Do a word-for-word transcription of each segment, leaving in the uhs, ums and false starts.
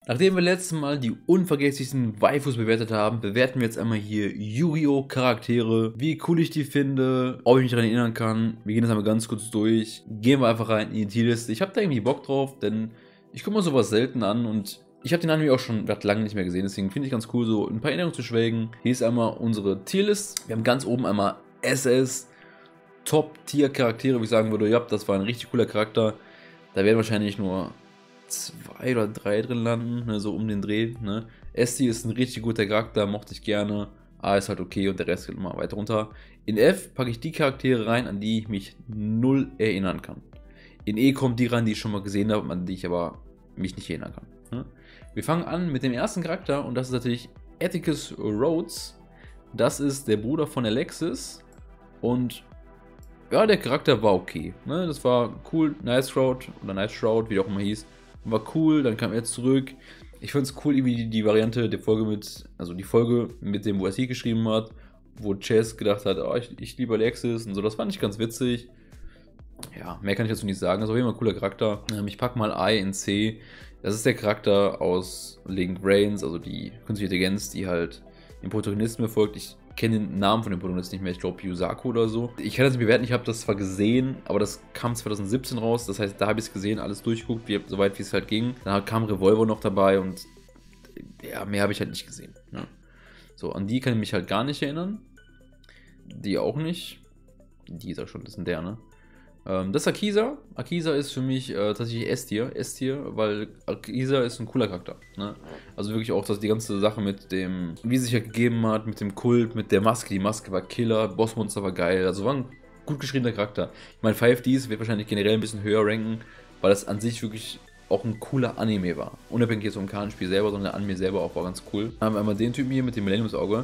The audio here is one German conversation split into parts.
Nachdem wir letztes Mal die unvergesslichsten Waifus bewertet haben, bewerten wir jetzt einmal hier Yu-Gi-Oh! Charaktere, wie cool ich die finde, ob ich mich daran erinnern kann. Wir gehen das einmal ganz kurz durch. Gehen wir einfach rein in die Tierliste. Ich habe da irgendwie Bock drauf, denn ich gucke mir sowas selten an und ich habe den Anime auch schon lange nicht mehr gesehen, deswegen finde ich ganz cool, so ein paar Erinnerungen zu schwelgen. Hier ist einmal unsere Tierlist. Wir haben ganz oben einmal S S, Top-Tier-Charaktere, wie ich sagen würde, ja, das war ein richtig cooler Charakter. Da werden wahrscheinlich nur zwei oder drei drin landen, ne, so um den Dreh. Ne. S-Tier ist ein richtig guter Charakter, mochte ich gerne. A ist halt okay und der Rest geht immer weiter runter. In F packe ich die Charaktere rein, an die ich mich null erinnern kann. In E kommt die rein, die ich schon mal gesehen habe, an die ich aber mich nicht erinnern kann. Ne. Wir fangen an mit dem ersten Charakter und das ist natürlich Atticus Rhodes. Das ist der Bruder von Alexis und ja, der Charakter war okay. Ne? Das war cool, Nice Shroud oder Nice Shroud, wie auch immer hieß. War cool, dann kam er zurück. Ich fand es cool, wie die, die Variante der Folge mit, also die Folge mit dem, wo er es hier geschrieben hat, wo Chess gedacht hat, oh, ich, ich liebe Alexis und so, das fand ich ganz witzig. Ja, mehr kann ich dazu nicht sagen, das ist auf jeden Fall ein cooler Charakter. Ich packe mal I in C. Das ist der Charakter aus Link Brains, also die künstliche Intelligenz, die halt dem Protagonisten befolgt. Ich kenne den Namen von dem Protagonisten nicht mehr, ich glaube Yusaku oder so. Ich kann das nicht bewerten, ich habe das zwar gesehen, aber das kam zwanzig siebzehn raus, das heißt, da habe ich es gesehen, alles durchgeguckt, wie, soweit wie es halt ging. Dann kam Revolver noch dabei und ja, mehr habe ich halt nicht gesehen. Ne? So, an die kann ich mich halt gar nicht erinnern. Die auch nicht. Die ist auch schon, das ist ein der, ne? Ähm, das ist Akisa. Akisa ist für mich äh, tatsächlich S-Tier, S-Tier, weil Akisa ist ein cooler Charakter. Ne? Also wirklich auch, dass die ganze Sache mit dem, wie es sich ja gegeben hat, mit dem Kult, mit der Maske. Die Maske war Killer, Bossmonster war geil. Also war ein gut geschriebener Charakter. Ich meine, five Ds wird wahrscheinlich generell ein bisschen höher ranken, weil das an sich wirklich auch ein cooler Anime war. Unabhängig jetzt vom Kartenspiel selber, sondern der Anime selber auch war ganz cool. Dann haben wir einmal den Typen hier mit dem Millenniumsauge.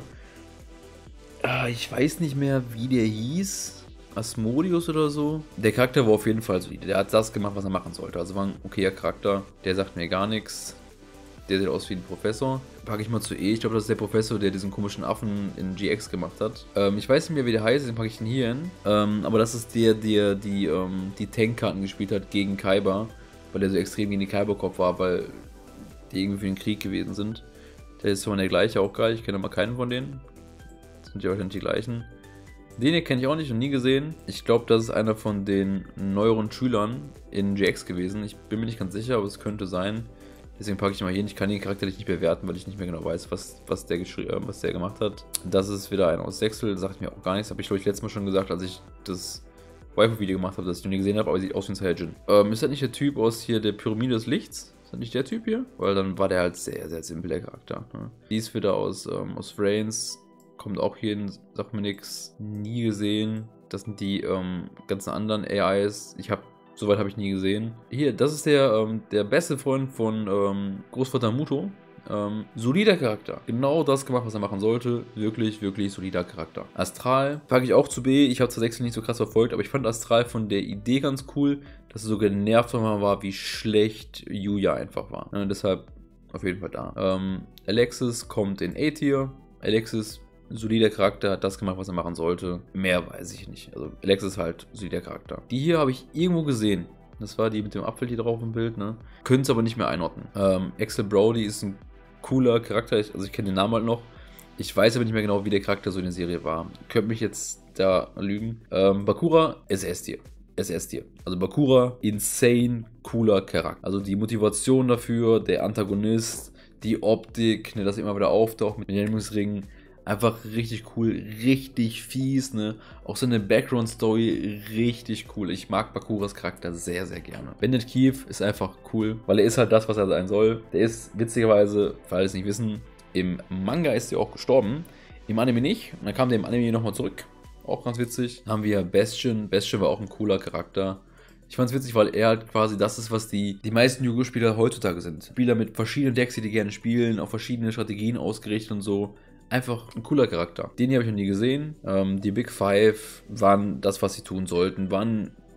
Ah, ich weiß nicht mehr, wie der hieß. Asmodeus oder so. Der Charakter war auf jeden Fall solide. Der hat das gemacht, was er machen sollte. Also war ein okayer Charakter. Der sagt mir gar nichts. Der sieht aus wie ein Professor. Packe ich mal zu E. Ich glaube, das ist der Professor, der diesen komischen Affen in G X gemacht hat. Ähm, ich weiß nicht mehr, wie der heißt. Den packe ich den hier hin. Ähm, aber das ist der, der die, ähm, die Tankkarten gespielt hat gegen Kaiba. Weil der so extrem gegen die Kaiba-Kopf war, weil die irgendwie für den Krieg gewesen sind. Der ist zwar der gleiche, auch geil. Ich kenne aber keinen von denen. Das sind ja wahrscheinlich die gleichen. Den hier kenne ich auch nicht und nie gesehen. Ich glaube, das ist einer von den neueren Schülern in G X gewesen. Ich bin mir nicht ganz sicher, aber es könnte sein. Deswegen packe ich mal hier. Ich kann den Charakter nicht bewerten, weil ich nicht mehr genau weiß, was, was, der, äh, was der gemacht hat. Das ist wieder einer aus Sechsel. Sagt mir auch gar nichts. Habe ich, glaube ich, letztes Mal schon gesagt, als ich das Waifu-Video gemacht habe, dass ich ihn nie gesehen habe. Aber er sieht aus wie ein Saiyajin. Ähm, ist das nicht der Typ aus hier der Pyramide des Lichts? Ist das nicht der Typ hier? Weil dann war der halt sehr, sehr simpel, der Charakter. Ne? Die ist wieder aus, ähm, aus Frains. Kommt auch hier hin, sagt mir nichts, nie gesehen. Das sind die ähm, ganzen anderen A Is. Ich habe, soweit habe ich nie gesehen. Hier, das ist der, ähm, der beste Freund von ähm, Großvater Muto. Ähm, solider Charakter. Genau das gemacht, was er machen sollte. Wirklich, wirklich solider Charakter. Astral packe ich auch zu B. Ich habe zwar Sechsel nicht so krass verfolgt, aber ich fand Astral von der Idee ganz cool, dass er so genervt war, wie schlecht Yuya einfach war. Und deshalb auf jeden Fall da. Ähm, Alexis kommt in A-Tier. Alexis solider Charakter, hat das gemacht, was er machen sollte. Mehr weiß ich nicht. Also Alexis ist halt solider Charakter. Die hier habe ich irgendwo gesehen. Das war die mit dem Apfel hier drauf im Bild, ne? Können es aber nicht mehr einordnen. Ähm, Axel Brody ist ein cooler Charakter. Ich, also ich kenne den Namen halt noch. Ich weiß aber nicht mehr genau, wie der Charakter so in der Serie war. Könnt mich jetzt da lügen. Ähm, Bakura ist S-Tier. S S-Tier. Also Bakura, insane cooler Charakter. Also die Motivation dafür, der Antagonist, die Optik, ne, dass er immer wieder auftaucht mit den Erinnerungsringen. Einfach richtig cool, richtig fies, ne? Auch seine Background-Story richtig cool. Ich mag Bakuras Charakter sehr, sehr gerne. Bandit Keith ist einfach cool, weil er ist halt das, was er sein soll. Der ist witzigerweise, für alle es nicht wissen, im Manga ist er auch gestorben, im Anime nicht. Und dann kam der im Anime nochmal zurück. Auch ganz witzig. Dann haben wir Bastion. Bastion war auch ein cooler Charakter. Ich fand es witzig, weil er halt quasi das ist, was die, die meisten Yu-Gi-Oh! Spieler heutzutage sind. Spieler mit verschiedenen Decks, die die gerne spielen, auf verschiedene Strategien ausgerichtet und so. Einfach ein cooler Charakter. Den hier habe ich noch nie gesehen. Ähm, die Big Five waren das, was sie tun sollten. Waren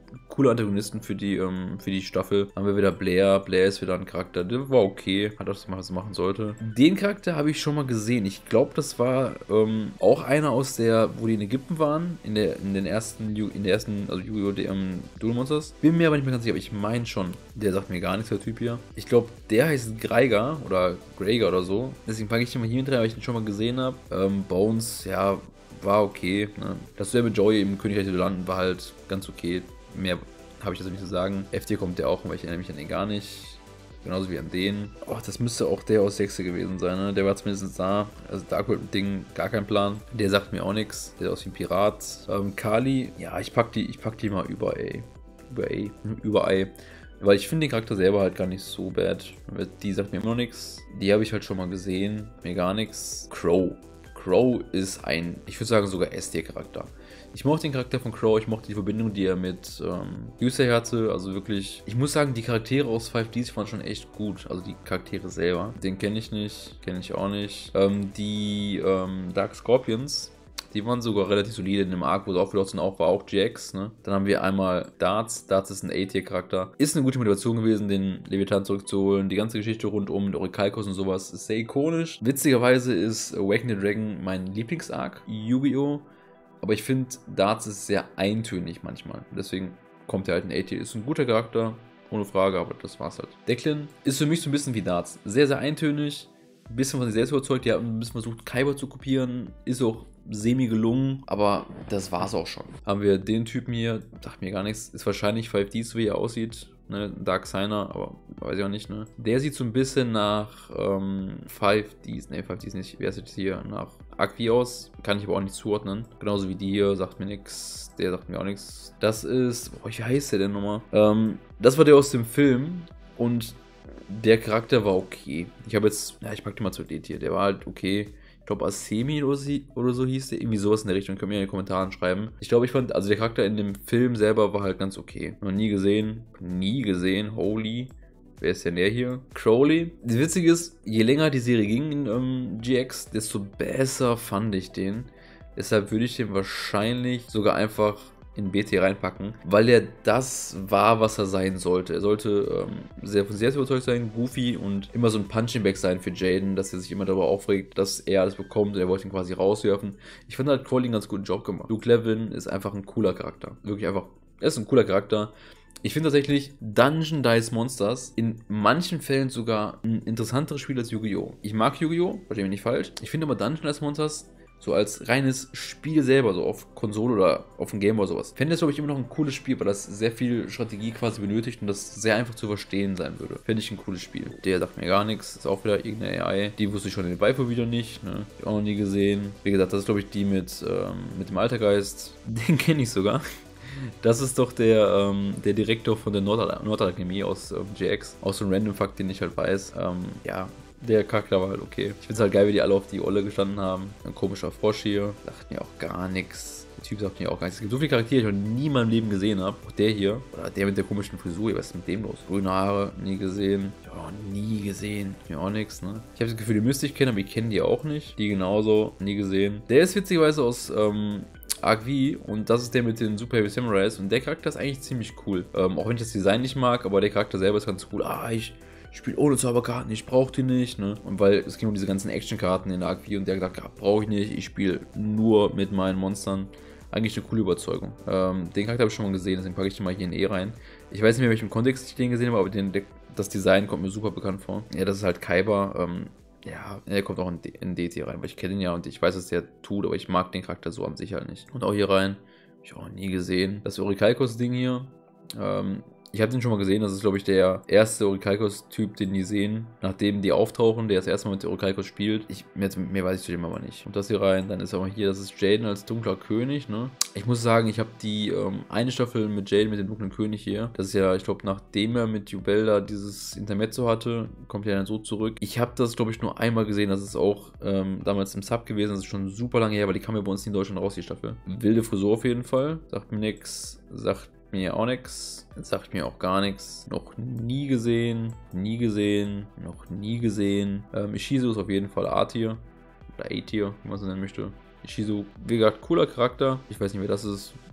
coole Antagonisten für die, ähm, für die Staffel. Haben wir wieder Blair. Blair ist wieder ein Charakter, der war okay. Hat auch das gemacht, was er machen sollte. Den Charakter habe ich schon mal gesehen. Ich glaube, das war ähm, auch einer aus der, wo die in Ägypten waren. In der, in den ersten, in der ersten, also Yu-Gi-Oh! Ähm, Duel Monsters. Bin mir aber nicht mehr ganz sicher, aber ich meine schon. Der sagt mir gar nichts, der Typ hier. Ich glaube, der heißt Greiger oder Greiger oder so. Deswegen packe ich den mal hier mit rein, weil ich den schon mal gesehen habe. Ähm, Bones, ja, war okay. Ne? Das selbe Joey im Königreich der Landen war halt ganz okay. Mehr habe ich das nicht zu sagen. F D kommt der auch, aber ich erinnere mich an den gar nicht. Genauso wie an den. Oh, das müsste auch der aus Sechse gewesen sein, ne? Der war zumindest da. Also Darkworld-Ding, gar kein Plan. Der sagt mir auch nichts. Der sieht aus wie ein Pirat. Ähm, Kali, ja, ich pack die, ich pack die mal über A. Über A. Über A. Weil ich finde den Charakter selber halt gar nicht so bad. Die sagt mir immer noch nichts. Die habe ich halt schon mal gesehen. Mir gar nichts. Crow. Crow ist ein, ich würde sagen sogar S-Tier-Charakter. Ich mochte den Charakter von Crow, ich mochte die Verbindung, die er mit ähm, Yusei hatte, also wirklich, ich muss sagen, die Charaktere aus fünf Ds waren schon echt gut, also die Charaktere selber. Den kenne ich nicht, kenne ich auch nicht. Ähm, die ähm, Dark Scorpions, die waren sogar relativ solide in dem Arc, wo sie aufgelaufen sind, auch, war auch G X, ne? Dann haben wir einmal Darts. Darts ist ein A-Tier-Charakter. Ist eine gute Motivation gewesen, den Leviathan zurückzuholen. Die ganze Geschichte rund um Orikalkos und sowas ist sehr ikonisch. Witzigerweise ist Awaken the Dragon mein Lieblings-Arc, Yu-Gi-Oh! Aber ich finde, Darts ist sehr eintönig manchmal. Deswegen kommt er halt in A-Tier. Ist ein guter Charakter, ohne Frage, aber das war's halt. Declan ist für mich so ein bisschen wie Darts. Sehr, sehr eintönig. Ein bisschen von sich selbst überzeugt. Die hat ein bisschen versucht, Kaiba zu kopieren. Ist auch semi gelungen, aber das war's auch schon. Haben wir den Typen hier, sagt mir gar nichts. Ist wahrscheinlich fünf Ds, wie er aussieht. Ne, Dark Signer, aber weiß ich auch nicht, ne. Der sieht so ein bisschen nach ähm, fünf Ds, ne, fünf Ds nicht, wer ist jetzt hier? Nach Aqui aus, kann ich aber auch nicht zuordnen. Genauso wie die hier, sagt mir nichts, der sagt mir auch nichts. Das ist, boah, wie heißt der denn nochmal? Ähm, das war der aus dem Film und der Charakter war okay. Ich habe jetzt, ja, ich pack den mal zu D hier, der war halt okay. Ich glaube, Asemi oder, oder so hieß der. Irgendwie sowas in der Richtung. Könnt ihr mir in den Kommentaren schreiben. Ich glaube, ich fand, also der Charakter in dem Film selber war halt ganz okay. Noch nie gesehen. Nie gesehen. Holy. Wer ist denn der hier? Crowley. Das Witzige ist, je länger die Serie ging in ähm, G X, desto besser fand ich den. Deshalb würde ich den wahrscheinlich sogar einfach in B T reinpacken, weil er das war, was er sein sollte. Er sollte ähm, sehr von sehr überzeugt sein, goofy und immer so ein Punching Bag sein für Jaden, dass er sich immer darüber aufregt, dass er alles bekommt und er wollte ihn quasi rauswerfen. Ich fand halt Crowley einen ganz guten Job gemacht. Luke Levin ist einfach ein cooler Charakter. Wirklich einfach, er ist ein cooler Charakter. Ich finde tatsächlich Dungeon Dice Monsters in manchen Fällen sogar ein interessanteres Spiel als Yu-Gi-Oh! Ich mag Yu-Gi-Oh! Verstehe mich nicht falsch. Ich finde aber Dungeon Dice Monsters so als reines Spiel selber, so auf Konsole oder auf dem Game oder sowas. Fände das, glaube ich, immer noch ein cooles Spiel, weil das sehr viel Strategie quasi benötigt und das sehr einfach zu verstehen sein würde. Fände ich ein cooles Spiel. Der sagt mir gar nichts, ist auch wieder irgendeine A I. Die wusste ich schon in den Waifu wieder nicht, ne? Ich auch noch nie gesehen. Wie gesagt, das ist, glaube ich, die mit, ähm, mit dem Altergeist. Den kenne ich sogar. Das ist doch der, ähm, der Direktor von der Nord Nordakademie aus ähm, G X. Auch so ein Random Fakt, den ich halt weiß. Ähm, ja. Der Charakter war halt okay. Ich finde es halt geil, wie die alle auf die Olle gestanden haben. Ein komischer Frosch hier. Sagt mir auch gar nichts. Der Typ sagt mir auch gar nichts. Es gibt so viele Charaktere, die ich noch nie in meinem Leben gesehen habe. Auch der hier. Oder der mit der komischen Frisur. Was ist mit dem los? Grüne Haare. Nie gesehen. Ja, nie gesehen. Mir auch nichts, ne? Ich habe das Gefühl, die müsste ich kennen, aber ich kenne die auch nicht. Die genauso. Nie gesehen. Der ist witzigerweise aus, ähm... Arc V und das ist der mit den Super Heavy Samurais und der Charakter ist eigentlich ziemlich cool. Ähm, auch wenn ich das Design nicht mag, aber der Charakter selber ist ganz cool. Ah, ich spiele ohne Zauberkarten, ich brauche die nicht, ne? Und weil es ging um diese ganzen Actionkarten in Arc V und der gesagt, ja, brauche ich nicht, ich spiele nur mit meinen Monstern. Eigentlich eine coole Überzeugung. Ähm, den Charakter habe ich schon mal gesehen, deswegen packe ich den mal hier in E rein. Ich weiß nicht mehr, in welchem Kontext ich den gesehen habe, aber den, der, das Design kommt mir super bekannt vor. Ja, das ist halt Kaiba. Ähm, Ja, er kommt auch in, D in D T rein, weil ich kenne ihn ja und ich weiß, was der tut, aber ich mag den Charakter so an sich halt nicht. Und auch hier rein, habe ich auch nie gesehen. Das Orikalkos-Ding hier, ähm, ich habe den schon mal gesehen, das ist, glaube ich, der erste Orikalkos-Typ, den die sehen, nachdem die auftauchen, der das erste Mal mit Orikalkos spielt. Ich, mehr, mehr weiß ich zu dem aber nicht. Und das hier rein, dann ist auch mal hier, das ist Jaden als dunkler König, ne? Ich muss sagen, ich habe die ähm, eine Staffel mit Jaden, mit dem dunklen König hier, das ist ja, ich glaube, nachdem er mit Jubelda dieses Intermezzo hatte, kommt er dann so zurück. Ich habe das, glaube ich, nur einmal gesehen, das ist auch ähm, damals im Sub gewesen, das ist schon super lange her, weil die kam ja bei uns in Deutschland raus, die Staffel. Wilde Frisur auf jeden Fall, sagt mir nix, sagt mir auch nichts, sagt mir auch gar nichts. Noch nie gesehen, nie gesehen, noch nie gesehen. Ähm, Ishizu ist auf jeden Fall A-Tier oder A-Tier, wie man es nennen möchte. Ishizu, wie gesagt, cooler Charakter. Ich weiß nicht, wer das ist.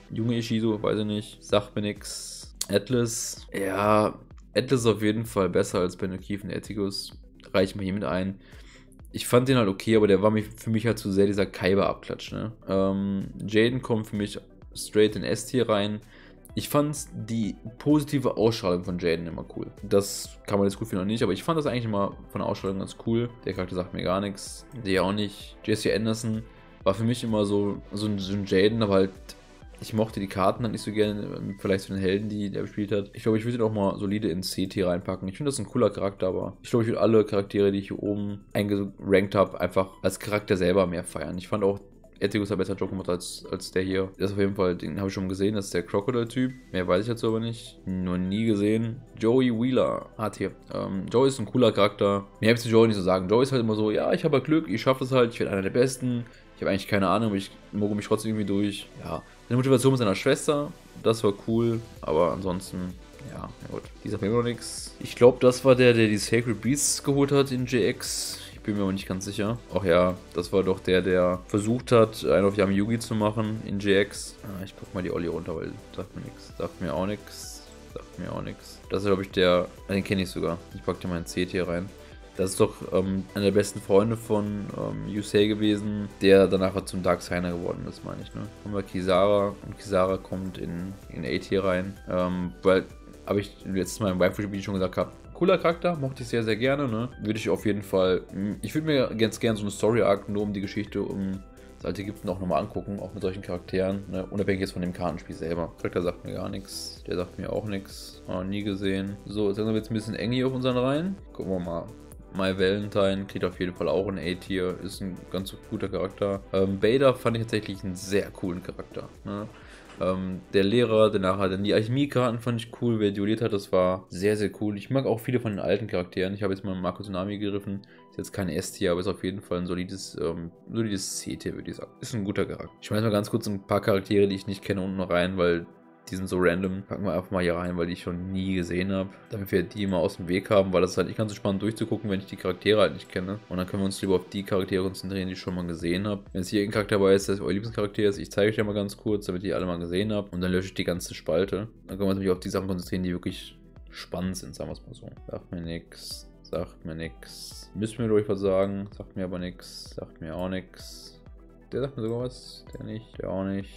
Junge Ishizo, weiß ich nicht. Sagt mir nix. Atlas. Ja, Atlas ist auf jeden Fall besser als Benokif und Etigus. Reiche ich mal hier mit ein. Ich fand den halt okay, aber der war für mich halt zu sehr dieser Kaiba-Abklatsch, ne? Ähm, Jaden kommt für mich straight in S-Tier rein. Ich fand die positive Ausstrahlung von Jaden immer cool. Das kann man jetzt gut finden oder nicht, aber ich fand das eigentlich immer von der Ausstrahlung ganz cool. Der Charakter sagt mir gar nichts. Der auch nicht. Jesse Anderson war für mich immer so, so ein, so ein Jaden, aber halt, ich mochte die Karten halt nicht so gerne, vielleicht zu den Helden, die der gespielt hat. Ich glaube, ich würde ihn auch mal solide in C-Tier reinpacken. Ich finde das ein cooler Charakter, aber ich glaube, ich würde alle Charaktere, die ich hier oben eingerankt habe, einfach als Charakter selber mehr feiern. Ich fand auch, Etigus hat besser Job gemacht als, als der hier. Das ist auf jeden Fall, den habe ich schon gesehen, das ist der Crocodile-Typ. Mehr weiß ich jetzt aber nicht. Nur nie gesehen. Joey Wheeler, H-Tier. Ähm, Joey ist ein cooler Charakter. Mehr habe ich zu Joey nicht so sagen. Joey ist halt immer so, ja, ich habe halt Glück, ich schaffe es halt, ich werde einer der Besten. Ich habe eigentlich keine Ahnung, aber ich moge mich trotzdem irgendwie durch. Ja, seine Motivation mit seiner Schwester, das war cool, aber ansonsten, ja, ja gut. Die sagt mir immer noch nichts. Ich glaube, das war der, der die Sacred Beasts geholt hat in J X. Ich bin mir aber nicht ganz sicher. Ach ja, das war doch der, der versucht hat, einen auf Yami Yugi zu machen in J X. Ah, ich pack mal die Olli runter, weil sagt mir nichts. Sagt mir auch nichts. Sagt mir auch nichts. Das ist, glaube ich, der, den kenne ich sogar. Ich pack dir mal ein C-Tier rein. Das ist doch ähm, einer der besten Freunde von ähm, Yusei gewesen, der danach zum Dark Signer geworden ist, meine ich. Ne? Haben wir Kisara und Kisara kommt in, in A-Tier rein. Ähm, weil, habe ich letztes Mal im Waifu-Spiel schon gesagt habe, cooler Charakter, mochte ich sehr, sehr gerne. Ne? Würde ich auf jeden Fall, ich würde mir ganz gerne so eine Story-Arc nur um die Geschichte um das alte Ägypten auch nochmal angucken, auch mit solchen Charakteren, ne? Unabhängig jetzt von dem Kartenspiel selber. Der Charakter sagt mir gar nichts, der sagt mir auch nichts, noch nie gesehen. So, jetzt sind wir jetzt ein bisschen eng hier auf unseren Reihen. Gucken wir mal. My Valentine kriegt auf jeden Fall auch ein A-Tier, ist ein ganz guter Charakter. Ähm, Bader fand ich tatsächlich einen sehr coolen Charakter. Ne? Ähm, der Lehrer, der nachher dann die Alchemie-Karten fand ich cool, wer duelliert hat, das war sehr, sehr cool. Ich mag auch viele von den alten Charakteren. Ich habe jetzt mal Marco Tsunami gegriffen. Ist jetzt kein S-Tier, aber ist auf jeden Fall ein solides, ähm, solides C-Tier, würde ich sagen. Ist ein guter Charakter. Ich schmeiß mal ganz kurz ein paar Charaktere, die ich nicht kenne, unten noch rein, weil die sind so random. Packen wir einfach mal hier rein, weil die ich schon nie gesehen habe. Damit wir die mal aus dem Weg haben, weil das ist halt nicht ganz so spannend durchzugucken, wenn ich die Charaktere halt nicht kenne. Und dann können wir uns lieber auf die Charaktere konzentrieren, die ich schon mal gesehen habe. Wenn jetzt hier ein Charakter dabei ist, der euer Lieblingscharakter ist, ich zeige euch ja mal ganz kurz, damit ihr alle mal gesehen habt. Und dann lösche ich die ganze Spalte. Dann können wir uns nämlich auf die Sachen konzentrieren, die wirklich spannend sind, sagen wir es mal so. Sagt mir nix, sagt mir nix. Müsst mir durch was sagen, sagt mir aber nix, sagt mir auch nix. Der sagt mir sogar was, der nicht, der auch nicht.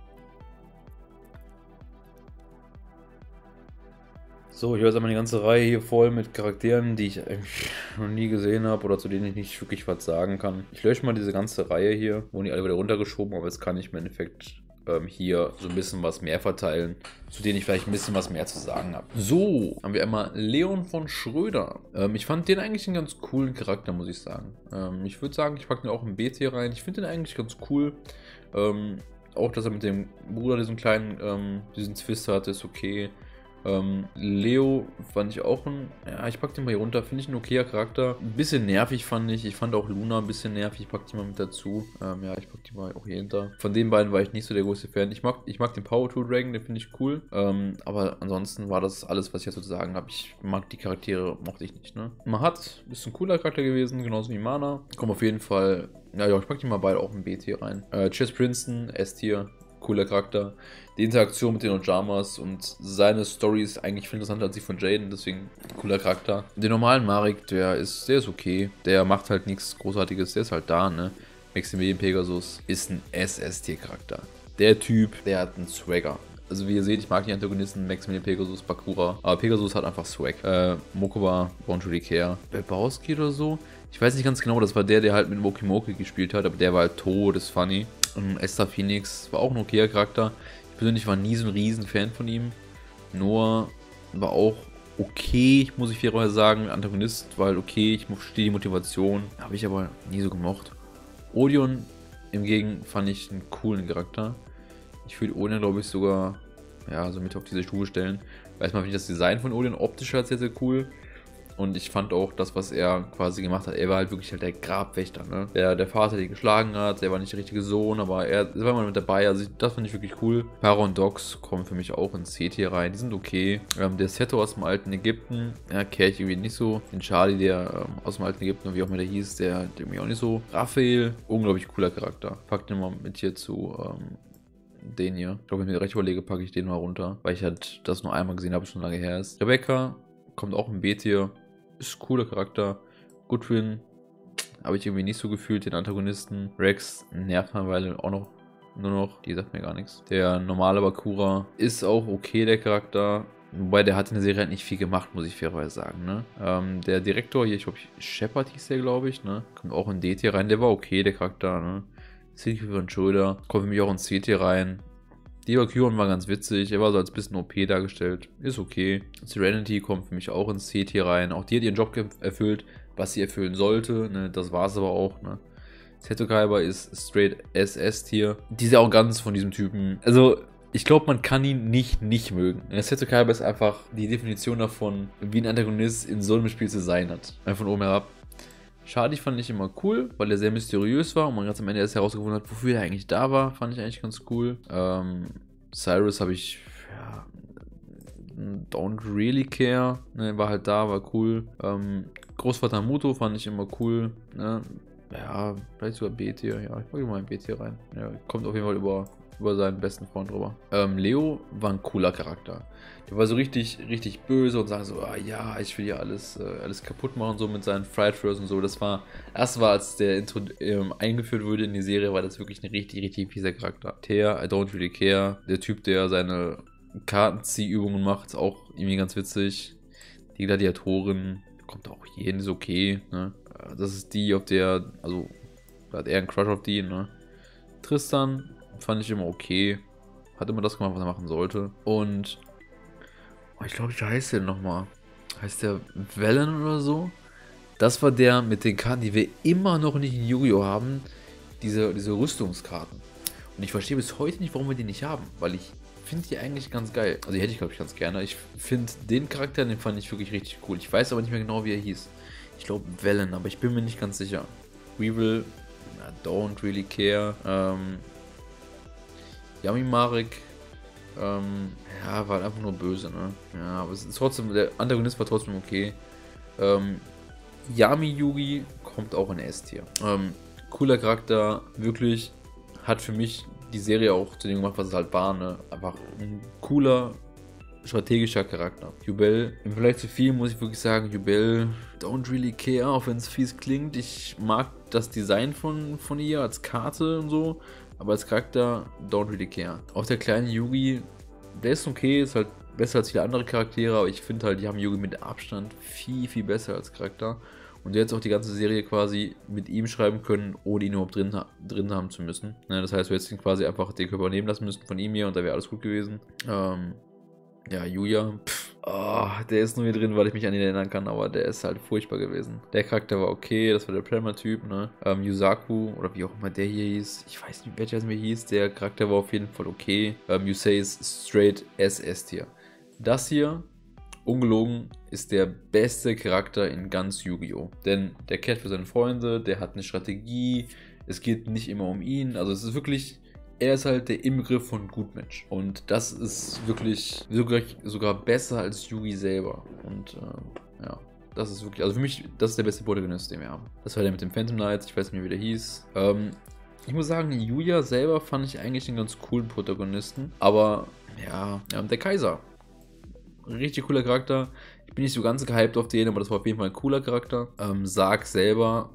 So, ich habe jetzt einmal die ganze Reihe hier voll mit Charakteren, die ich eigentlich noch nie gesehen habe oder zu denen ich nicht wirklich was sagen kann. Ich lösche mal diese ganze Reihe hier, wurden die alle wieder runtergeschoben, aber jetzt kann ich im Endeffekt ähm, hier so ein bisschen was mehr verteilen, zu denen ich vielleicht ein bisschen was mehr zu sagen habe. So, haben wir einmal Leon von Schröder. Ähm, ich fand den eigentlich einen ganz coolen Charakter, muss ich sagen. Ähm, ich würde sagen, ich packe den auch im B-Tier rein. Ich finde den eigentlich ganz cool. Ähm, auch, dass er mit dem Bruder diesen kleinen, ähm, diesen Twist hatte, ist okay. Ähm, Leo fand ich auch ein, ja, ich pack den mal hier runter, finde ich ein okayer Charakter. Ein bisschen nervig fand ich, ich fand auch Luna ein bisschen nervig, ich pack die mal mit dazu. Ähm, ja, ich pack die mal auch hier hinter. Von den beiden war ich nicht so der größte Fan. Ich mag, ich mag den Power Tool Dragon, den finde ich cool. Ähm, aber ansonsten war das alles, was ich dazu zu sagen habe. Ich mag die Charaktere, mochte ich nicht, ne. Mahat ist ein cooler Charakter gewesen, genauso wie Mana. Kommt auf jeden Fall, ja, ja, ich pack die mal beide auch im B-Tier rein. Äh, Chess Princeton, S-Tier. Cooler Charakter. Die Interaktion mit den Ojamas und seine Story ist eigentlich viel interessanter als die von Jaden, deswegen cooler Charakter. Den normalen Marik, der ist, der ist okay. Der macht halt nichts Großartiges, der ist halt da, ne? Maximilian Pegasus ist ein S S-Tier-Charakter. Der Typ, der hat einen Swagger. Also wie ihr seht, ich mag die Antagonisten, Maximilian Pegasus, Bakura, aber Pegasus hat einfach Swag. Äh, Mokuba, Bonjour Care, Bebowski oder so. Ich weiß nicht ganz genau, das war der, der halt mit Moki Moki gespielt hat, aber der war halt todesfunny. Und Esther Phoenix war auch ein okayer Charakter. Ich persönlich war nie so ein riesen Fan von ihm. Noah war auch okay, muss ich fairerweise sagen. Antagonist war halt okay, ich verstehe die Motivation. Habe ich aber nie so gemocht. Odeon hingegen fand ich einen coolen Charakter. Ich würde Odeon, glaube ich, sogar ja, so mit auf diese Stufe stellen. Weiß mal, finde ich das Design von Odeon optisch halt sehr, sehr cool. Und ich fand auch das, was er quasi gemacht hat, er war halt wirklich halt der Grabwächter, ne? Der, der Vater, der geschlagen hat, der war nicht der richtige Sohn, aber er, er war mal mit dabei, also das fand ich wirklich cool. Para und Dogs kommen für mich auch ins C-Tier rein, die sind okay. Ähm, der Seto aus dem alten Ägypten, ja, kenne ich irgendwie nicht so. Den Charlie, der ähm, aus dem alten Ägypten, wie auch immer der hieß, der, der irgendwie auch nicht so. Raphael, unglaublich cooler Charakter. Packt den mal mit hier zu, ähm, den hier. Ich glaube, wenn ich mir recht überlege, packe ich den mal runter, weil ich halt das nur einmal gesehen habe, schon lange her ist. Rebecca kommt auch im B-Tier. Ist ein cooler Charakter. Goodwin habe ich irgendwie nicht so gefühlt, den Antagonisten. Rex nervt mittlerweile auch noch. Nur noch, die sagt mir gar nichts. Der normale Bakura ist auch okay, der Charakter. Wobei, der hat in der Serie halt nicht viel gemacht, muss ich fairerweise sagen, ne? Ähm, der Direktor hier, ich glaube, Shepard hieß der, glaube ich, ne? Kommt auch in D-Tier rein. Der war okay, der Charakter, ne? Silky von Schulter. Kommt für mich auch in C-Tier rein. Diva Kyron war ganz witzig. Er war so als bisschen O P dargestellt. Ist okay. Serenity kommt für mich auch ins C-Tier rein. Auch die hat ihren Job erfüllt, was sie erfüllen sollte, ne? Das war es aber auch, ne? Seto Kaiba ist straight S S-Tier. Diese Arroganz von diesem Typen. Also, ich glaube, man kann ihn nicht nicht mögen. Seto Kaiba ist einfach die Definition davon, wie ein Antagonist in so einem Spiel zu sein hat. Einfach von oben herab. Shadi fand ich immer cool, weil er sehr mysteriös war und man ganz am Ende erst herausgefunden hat, wofür er eigentlich da war. Fand ich eigentlich ganz cool. Ähm, Cyrus habe ich, ja, don't really care. Ne, war halt da, war cool. Ähm, Großvater Muto fand ich immer cool. Ne? Ja, vielleicht sogar B-Tier. Ja, ich packe mal ein B-Tier rein. Ja, kommt auf jeden Fall über, über seinen besten Freund drüber. Ähm, Leo war ein cooler Charakter. Der war so richtig, richtig böse und sagte so, ah ja, ich will hier alles, äh, alles kaputt machen, so mit seinen Fried Furs und so. Das war, das war, als der Intro ähm, eingeführt wurde in die Serie, war das wirklich ein richtig, richtig fieser Charakter. Tear, I don't really care. Der Typ, der seine Kartenziehübungen macht, ist auch irgendwie ganz witzig. Die Gladiatorin kommt auch hier hin, ist okay, ne? Das ist die, auf der, also, da hat er einen Crush auf die, ne? Tristan fand ich immer okay. Hat immer das gemacht, was er machen sollte. Und, oh, ich glaube, wie heißt der nochmal? Heißt der Velen oder so? Das war der mit den Karten, die wir immer noch nicht in Yu-Gi-Oh! Haben. Diese, diese Rüstungskarten. Und ich verstehe bis heute nicht, warum wir die nicht haben. Weil ich finde die eigentlich ganz geil. Also die hätte ich, glaube ich, ganz gerne. Ich finde den Charakter, den fand ich wirklich richtig cool. Ich weiß aber nicht mehr genau, wie er hieß. Ich glaube Wellen, aber ich bin mir nicht ganz sicher. Weevil, I don't really care. Ähm, Yami Marek, ähm, ja, war einfach nur böse, ne? Ja, aber es ist trotzdem, der Antagonist war trotzdem okay. Ähm, Yami Yugi kommt auch in S-Tier. Ähm, cooler Charakter, wirklich, hat für mich die Serie auch zu dem gemacht, was es halt war, ne? Einfach ein cooler, strategischer Charakter. Yubel, im Vergleich zu vielen muss ich wirklich sagen, Yubel, don't really care, auch wenn es fies klingt. Ich mag das Design von, von ihr als Karte und so, aber als Charakter, don't really care. Auch der kleine Yugi, der ist okay, ist halt besser als viele andere Charaktere, aber ich finde halt, die haben Yugi mit Abstand viel, viel besser als Charakter. Und der jetzt auch die ganze Serie quasi mit ihm schreiben können, ohne ihn überhaupt drin, drin haben zu müssen. Ja, das heißt, wir jetzt quasi einfach den Körper nehmen lassen müssen von ihm hier und da wäre alles gut gewesen. Ähm, ja, Yuya, pff, oh, der ist nur hier drin, weil ich mich an ihn erinnern kann, aber der ist halt furchtbar gewesen. Der Charakter war okay, das war der Primer-Typ, ne? Ähm, Yusaku, oder wie auch immer der hier hieß, ich weiß nicht, welcher es mir hieß, der Charakter war auf jeden Fall okay. Ähm, Yusei ist straight S S-Tier. Das hier, ungelogen, ist der beste Charakter in ganz Yu-Gi-Oh! Denn der kehrt für seine Freunde, der hat eine Strategie, es geht nicht immer um ihn, also es ist wirklich, er ist halt der Inbegriff von Gutmensch. Und das ist wirklich sogar, sogar besser als Yugi selber. Und äh, ja, das ist wirklich, also für mich, das ist der beste Protagonist, den wir haben. Das war der mit dem Phantom Knights, ich weiß nicht mehr, wie der hieß. Ähm, ich muss sagen, Yuya selber fand ich eigentlich einen ganz coolen Protagonisten. Aber ja, ähm, der Kaiser. Richtig cooler Charakter. Ich bin nicht so ganz gehypt auf den, aber das war auf jeden Fall ein cooler Charakter. Ähm, Sarg selber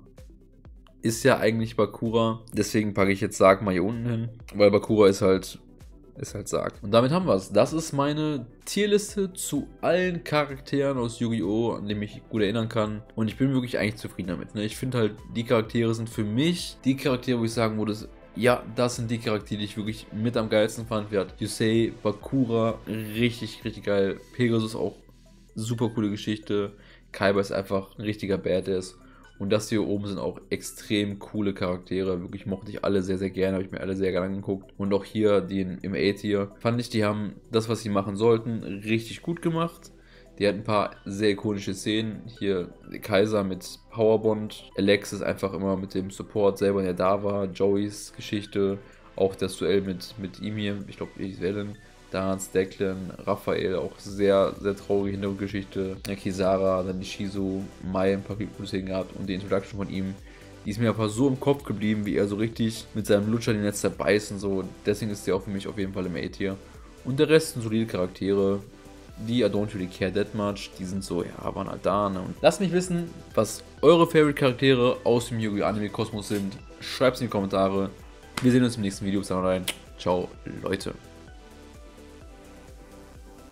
ist ja eigentlich Bakura. Deswegen packe ich jetzt Sarg mal hier unten hin. Weil Bakura ist halt, ist halt Sarg. Und damit haben wir es. Das ist meine Tierliste zu allen Charakteren aus Yu-Gi-Oh!, an die ich mich gut erinnern kann. Und ich bin wirklich eigentlich zufrieden damit. Ne? Ich finde halt, die Charaktere sind für mich die Charaktere, wo ich sagen würde, ja, das sind die Charaktere, die ich wirklich mit am geilsten fand. Wir hatten Yusei, Bakura, richtig, richtig geil. Pegasus auch super coole Geschichte. Kaiba ist einfach ein richtiger Badass. Und das hier oben sind auch extrem coole Charaktere. Wirklich mochte ich alle sehr, sehr gerne. Habe ich mir alle sehr gerne angeguckt. Und auch hier, die im A-Tier, fand ich, die haben das, was sie machen sollten, richtig gut gemacht. Die hat ein paar sehr ikonische Szenen. Hier Kaiser mit Powerbond. Alexis einfach immer mit dem Support selber, der da war. Joeys Geschichte. Auch das Duell mit, mit ihm hier. Ich glaube, ich sehe den. Dance, Declan, Raphael, auch sehr, sehr traurige Hintergrundgeschichte. Kisara, dann die Shizu, Mai, ein paar gute Szenen gehabt und die Introduction von ihm, Die ist mir einfach so im Kopf geblieben, wie er so richtig mit seinem Lutscher den Netz zerbeißt und so. Deswegen ist der auch für mich auf jeden Fall im A-Tier. Und der Rest sind solide Charaktere. Die I don't really care that much. Die sind so, ja, waren halt da. Ne? Und lasst mich wissen, was eure Favorite-Charaktere aus dem Yu-Gi-Oh! Anime-Kosmos sind. Schreibt es in die Kommentare. Wir sehen uns im nächsten Video. Bis dann rein. Ciao, Leute.